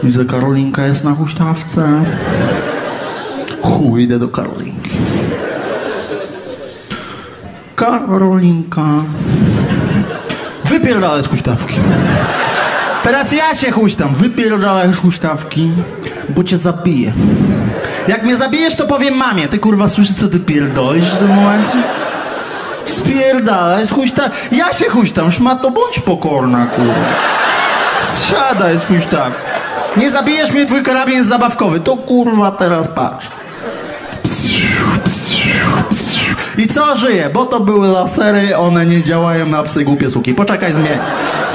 Widzę, Karolinka jest na huśtawce. Chuj, idę do Karolinki. Karolinka. Wypierdalaj z huśtawki. Teraz ja się huśtam. Wypierdalaj z huśtawki, bo cię zabiję. Jak mnie zabijesz, to powiem mamie. Ty kurwa słyszysz, co ty pierdolisz w tym momencie? Spierdalaj z huśtawki. Ja się huśtam, szmato, bądź pokorna, kurwa. Zsiadaj z huśtawki. Nie zabijesz mnie, twój karabin jest zabawkowy. To kurwa teraz patrz. I co żyje? Bo to były lasery, one nie działają na psy głupie suki. Poczekaj, zmień.